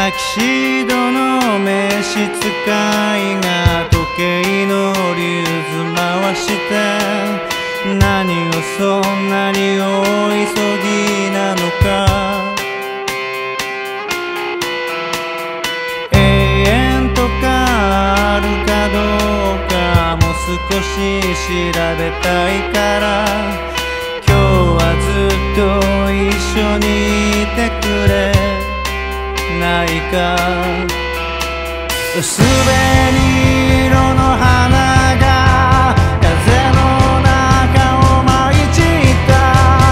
タキシードの召使いが時計のリューズ回して何をそんなに大急ぎなのか。永遠とかあるかどうかも少し調べたいから今日はずっと一緒にいてくれないか。薄紅色の花が風の中を舞い散った。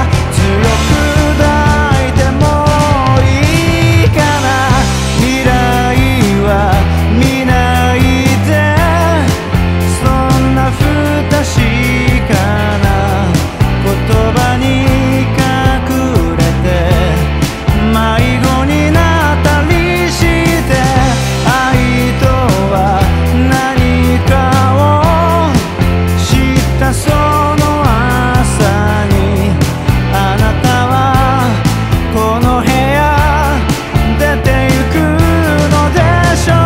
強く抱いてもいいかな。未来は見ないでそんな不確かな言葉に隠れて迷子になったりして愛とは何かを知ったその朝にあなたはこの部屋出てゆくのでしょ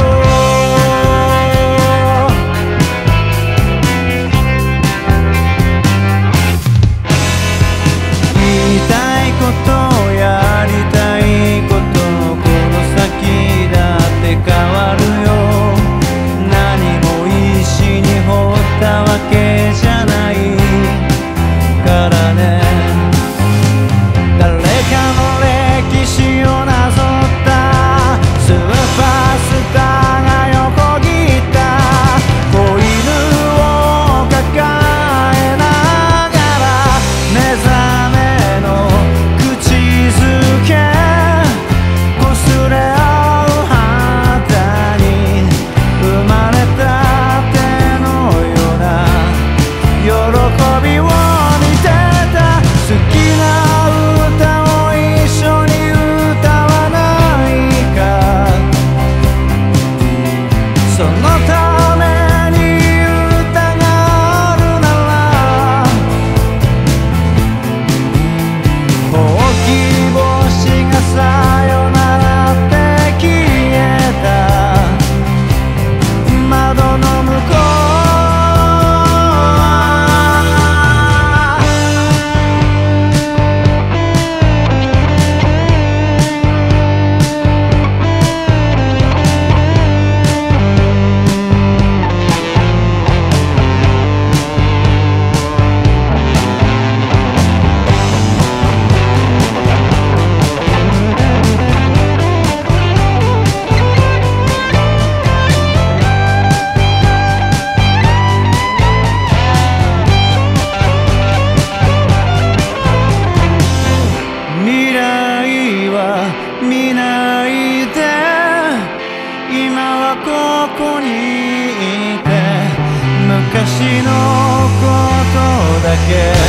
う。言いたいことやりたいことこの先だって変わるよ。何も石に彫ったわけじゃないからね。誰かの歴史をなぞったスーパースターが横切った子犬を抱えながら目覚めの口づけこすれ合う肌に生まれたてのような喜びを見てた。好きな歌を一緒に歌わないか。そのために歌があるならほうき星がさよならって消えた窓の向こう。未来は見ないで今はここにいて昔のことだけ